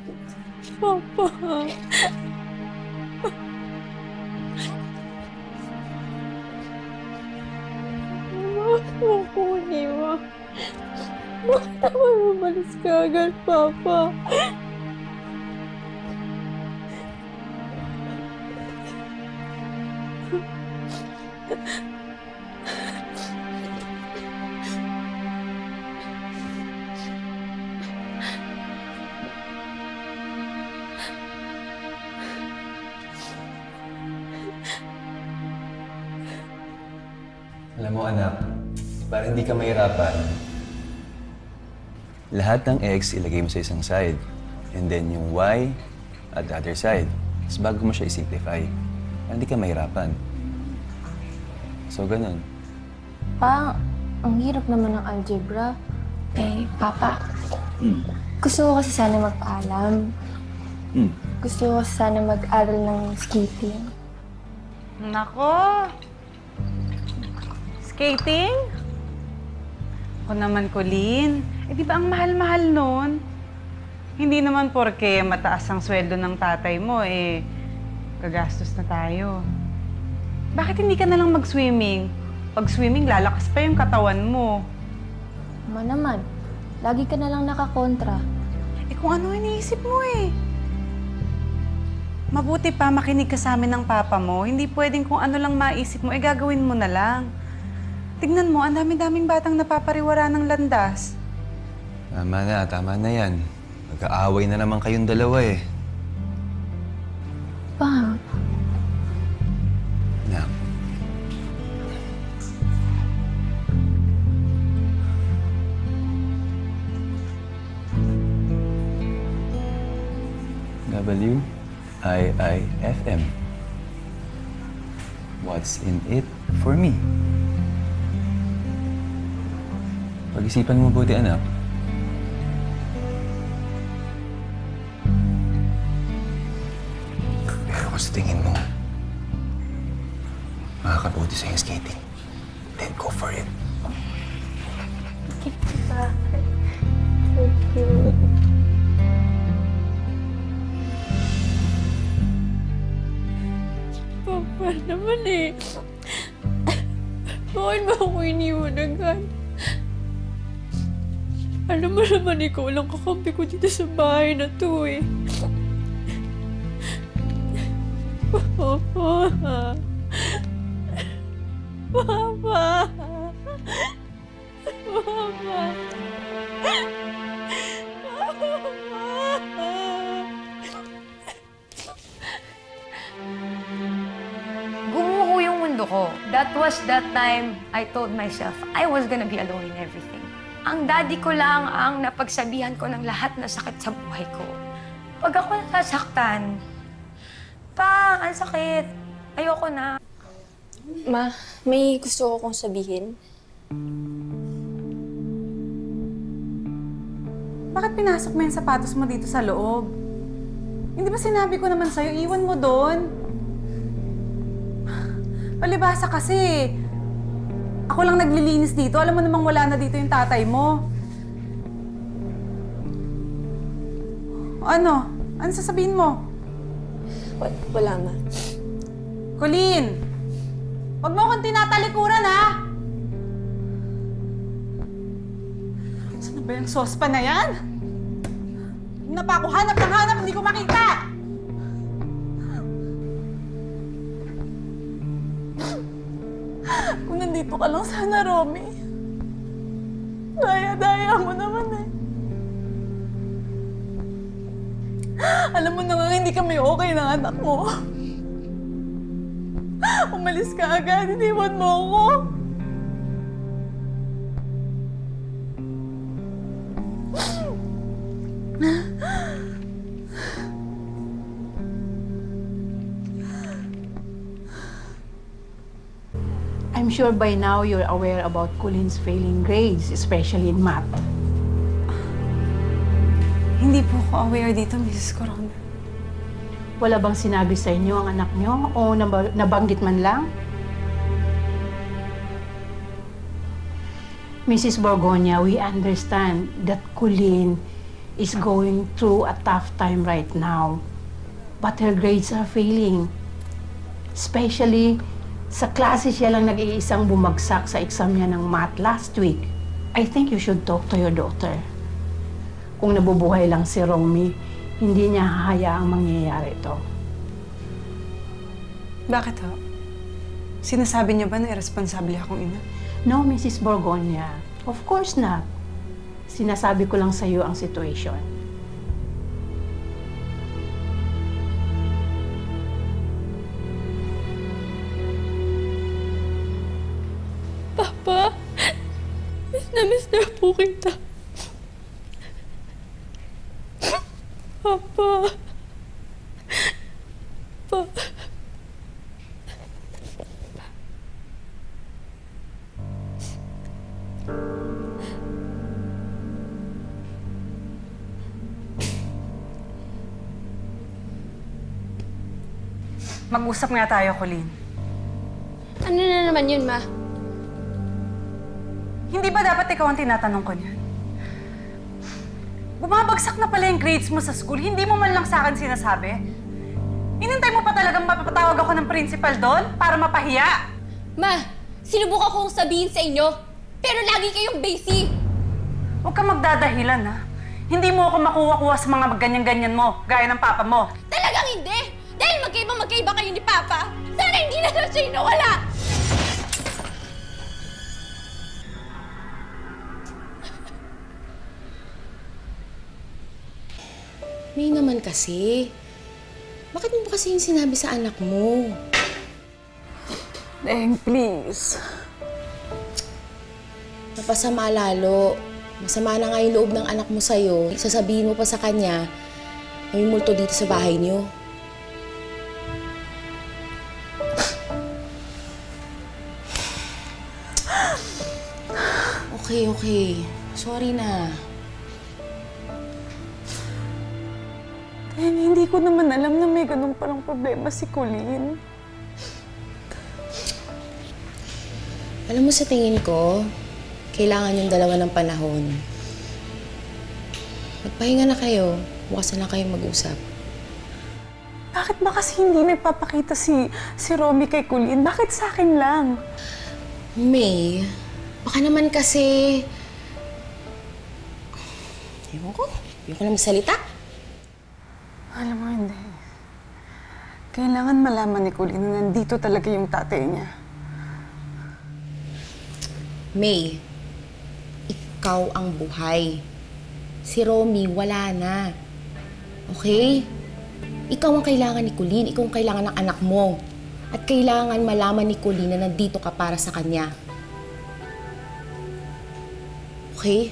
Papa. Huwag ko iniwan. Bakit ako umalis ka agad, Papa? Alam mo anak, para hindi ka mahirapan, lahat ng X ilagay mo sa isang side. And then yung Y at the other side. Tapos bago mo siya i-simplify, para hindi ka mahirapan. So, ganun. Pa, ang hirap naman ng algebra. Papa, gusto ko kasi sana magpaalam. Gusto ko kasi sana mag-aral ng skating. Nako! Skating? Ako naman, Colleen. Di ba ang mahal-mahal nun? Hindi naman porke mataas ang sweldo ng tatay mo, gagastos na tayo. Bakit hindi ka na lang mag-swimming? Pag swimming, lalakas pa yung katawan mo. Ma naman, lagi ka na lang nakakontra. Kung ano iniisip mo Mabuti pa makinig ka sa amin ng papa mo. Hindi pwedeng kung ano lang maisip mo, gagawin mo na lang. Tignan mo, ang dami-daming batang napapariwara ng landas. Tama na yan. Mag-aaway na naman kayong dalawa Pa. Anak. WIIFM. What's in it for me? Pag-isipan mo buti, anak. Pero kung sa tingin mo, makakabuti sa yung skating, then go for it. Thank you. Papa naman Bakit ba ako iniwan agad? Alam mo naman ikaw lang kakampi ko dito sa bahay na to Papa. Papa. Papa. Gumuho yung mundo ko. That was that time I told myself I was gonna be alone in everything. Ang daddy ko lang ang napagsabihan ko ng lahat na sakit sa buhay ko. Pag ako nasasaktan, pa, ang sakit. Ayoko na. Ma, may gusto ko kong sabihin. Bakit pinasok mo yung sapatos mo dito sa loob? Hindi ba sinabi ko naman sa'yo, iwan mo doon? Palibasa kasi. Ako lang naglilinis dito. Alam mo namang wala na dito yung tatay mo. Ano? Ano sasabihin mo? Wala, Ma. Colleen! Huwag mo akong tinatalikuran, ha? Saan na ba yung sospa na yan? Hindi na pa ako hanap ng hanap, hindi ko makita! Kung nandito ka lang sana, Romy. Daya-daya mo naman Alam mo na nga, hindi kami okay ng anak mo. Umalis ka agad, iniwan mo ako. I'm sure by now you're aware about Colin's failing grades, especially in math. Hindi po ako aware dito, Mrs. Corona. Wala bang sinabi sa inyo ang anak nyo o nabanggit man lang? Mrs. Borgonia, we understand that Colin is going through a tough time right now. But her grades are failing. Especially sa klase siya lang nag-iisang bumagsak sa exam niya ng math last week. I think you should talk to your daughter. Kung nabubuhay lang si Romy, hindi niya hahayaang mangyayari ito. Bakit ho? Sinasabi niyo ba na irresponsable akong ina? No, Mrs. Borgonia. Of course not. Sinasabi ko lang sa iyo ang situation. Papa, miss na po kita. Papa. Mag-usap nga tayo, Colleen. Ano na naman yun, Ma? Hindi ba dapat ikaw ang tinatanong ko niyan? Bumabagsak na pala yung grades mo sa school, hindi mo man lang sa akin sinasabi. Inintay mo pa talagang mapapatawag ako ng principal doon para mapahiya? Ma, sinubukan kong sabihin sa inyo, pero lagi kayong busy. Huwag kang magdadahilan, ha? Hindi mo ako makuha-kuha sa mga ganyan-ganyan mo, gaya ng papa mo. Talagang hindi! Dahil magkaiba kayo ni Papa, sana hindi na lang siya nawala! May naman kasi. Bakit mo ba kasi yung sinabi sa anak mo? Deng, please. Napasama lalo. Masama na nga yung loob ng anak mo sa'yo. Sasabihin mo pa sa kanya, may multo dito sa bahay niyo. Okay. Sorry na. Hindi ko naman alam na may ganun palang problema si Colleen. Alam mo, sa tingin ko, kailangan yung dalawa ng panahon. Magpahinga na kayo. Bukas na lang kayo mag-usap. Bakit ba kasi hindi nagpapakita si Romy kay Colleen? Bakit sa akin lang? May, baka naman kasi... Ewan ko. Ayoko na magsalita. Alam mo, hindi. Kailangan malaman ni Colleen na nandito talaga yung tatay niya. May, ikaw ang buhay. Si Romy, wala na. Okay? Ikaw ang kailangan ni Colleen. Ikaw ang kailangan ng anak mo. At kailangan malaman ni Colleen na nandito ka para sa kanya. Okay?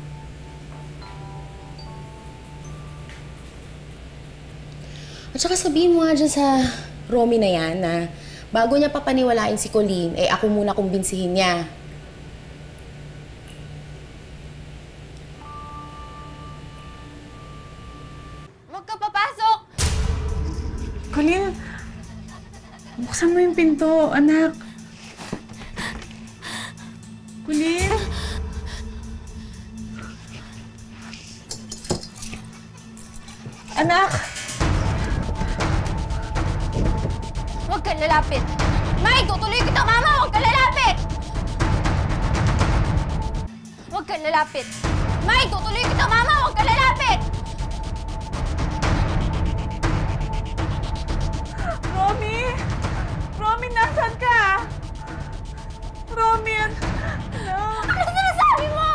At saka sabihin mo nga dyan sa Romy na yan na bago niya papaniwalain si Colleen, eh ako muna kumbinsihin niya. Huwag ka papasok! Colleen, buksan mo yung pinto, anak. Colleen? Anak! Huwag kang lalapit! May, tutuloy kita, Mama! Huwag kang lalapit! Huwag kang lalapit! May, tutuloy kita, Mama! Huwag kang lalapit! Romy! Romy, nasan ka? Romy, anak! Ano sinasabi mo?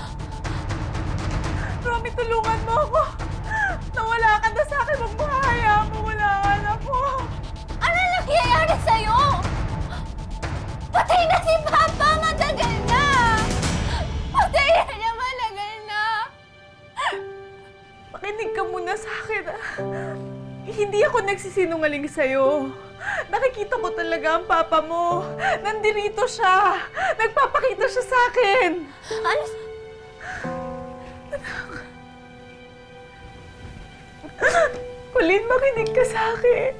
Romy, tulungan mo ako! Nawala ka na sa akin, huwag mo hayaan mo, wala ka na po! Ano nangyayari sa'yo? Patay na si Papa! Matagal na! Patay na niya, matagal na! Makinig ka muna sa akin, ah. Hindi ako nagsisinungaling sa'yo. Nakikita ko talaga ang papa mo. Nandirito siya. Nagpapakita siya sa akin. Ano? Colleen, makinig ka sa akin.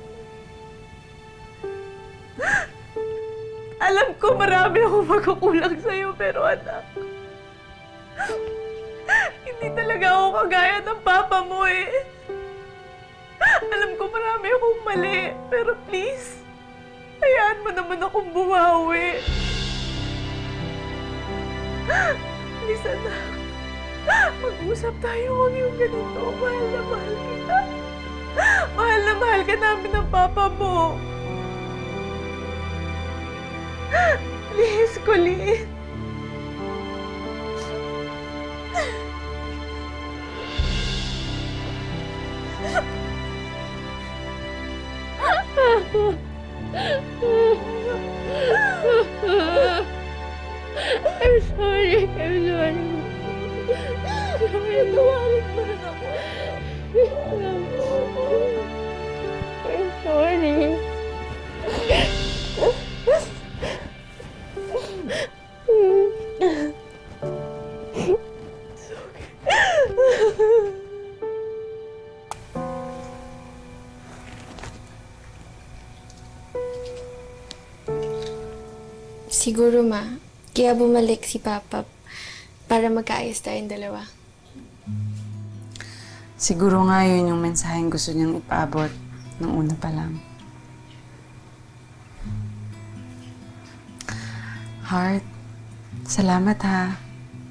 Alam ko marami akong magkukulang sa'yo, pero anak, Hindi talaga ako kagaya ng papa mo eh. Alam ko marami akong mali, pero please, hayaan mo naman akong bumawi. Please, anak. Mag-usap tayo, huwag yung ganito. Mahal na mahal kita. Mahal na mahal ka namin ng papa mo. Please, Colleen. I'm sorry. I'm sorry. Tawarin mo rin ako. I'm sorry. Siguro, Ma, kaya bumalik si Papa para magkaayos tayong dalawa. Siguro nga yun yung mensaheng gusto niyang ipaabot nung una pa lang. Heart, salamat ha.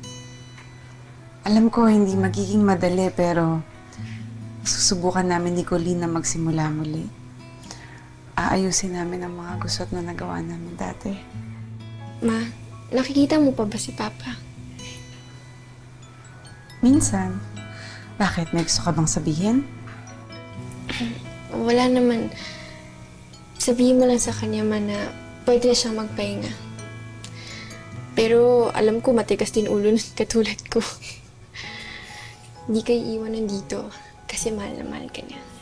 Alam ko hindi magiging madali pero susubukan namin ni Colleen na magsimula muli. Aayusin namin ang mga gusot na nagawa namin dati. Ma, nakikita mo pa ba si Papa? Minsan. Bakit? May gusto ka bang sabihin? Wala naman. Sabihin mo lang sa kanya, Ma, na pwede na siyang magpahinga. Pero alam ko matigas din ulo ng katulad ko. Hindi kayo iwanan dito kasi mahal na mahal ka niya.